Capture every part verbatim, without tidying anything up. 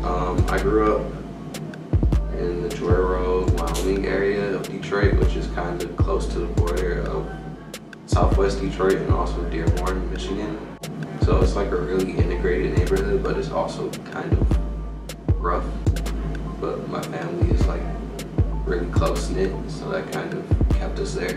Um, I grew up in the Joy Road, Wyoming area of Detroit, which is kind of close to the border of Southwest Detroit and also Dearborn, Michigan. So it's like a really integrated neighborhood, but it's also kind of rough. But my family is like really close knit, so that kind of kept us there.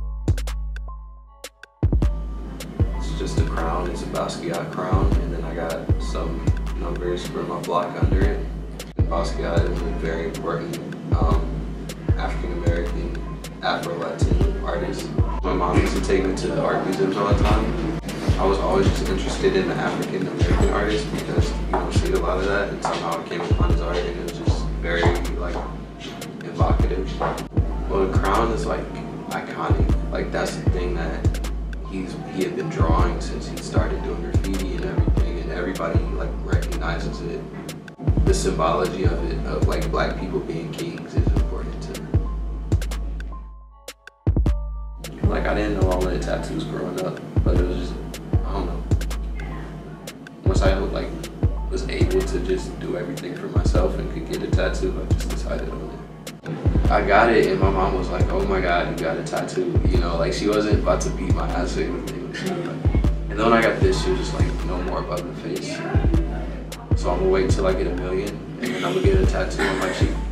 It's just a crown, it's a Basquiat crown, and then I got some numbers for my block under it. And Basquiat is a very important um, African-American, Afro-Latin artist. My mom used to take me to the art museums all the time. I was always just interested in the African-American artists because you don't see a lot of that, and somehow I came upon his art and it was just very like evocative. Well, the crown is like iconic. Like that's the thing that he's he had been drawing since he started doing graffiti and everything, and everybody like recognizes it. The symbology of it, of like black people being kings, is important to me. Like I didn't know I wanted tattoos growing up, but it was just, I don't know. Once I like was able to just do everything for myself and could get a tattoo, I just decided on it. I got it and my mom was like, oh my God, you got a tattoo. You know, like she wasn't about to beat my ass or anything. And then when I got this, she was just like, no more above the face. So I'm gonna wait till I get a million and then I'm gonna get a tattoo on my cheek.